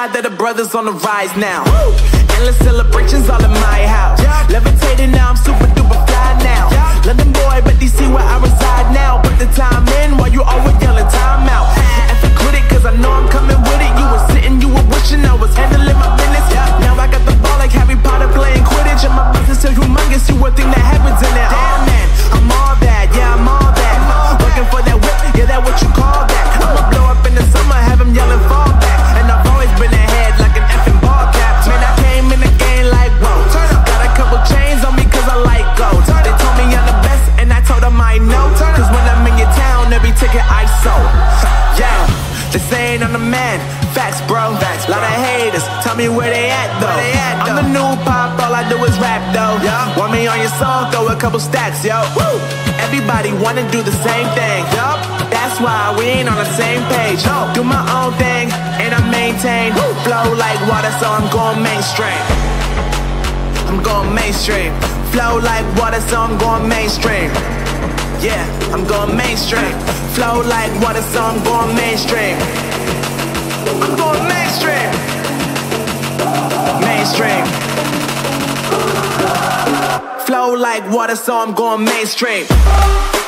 God that the brothers on the rise now. Endless celebrations all in my house. Levitating now, I'm super duper fly now. London boy, but DC where I reside now. Put the time in while you always yelling time out. And if you quit it, cause I know I'm coming with it. You were sitting, you were wishing I was handling my business. Now I got the ball like Harry Potter playing Quidditch. And my business so humongous, you would think that happens in it. Damn man, I'm all that, yeah I'm all that. Looking for that whip, yeah that what you call that. I'ma blow up in the summer, have him yelling fall back. And I've always been ahead like an effing ball cap. Man, I came in the game like whoa. Got a couple chains on me cause I like gold. They told me I'm the best and I told them I know. Cause when I'm in your town, every ticket I sold. Yeah, they saying I'm the man. Facts, bro. Lot of haters, tell me where they at though. I'm the new pop, all I do is rap though. Want me on your song, throw a couple stacks, yo. Everybody wanna do the same thing. That's why we ain't on the same page. Do my own thing, and I maintain. Flow like water, so I'm going mainstream. I'm going mainstream. Flow like water, so I'm going mainstream. Yeah, I'm going mainstream. Flow like water, so I'm going mainstream. I'm going mainstream. Mainstream. Flow like water, so I'm going mainstream.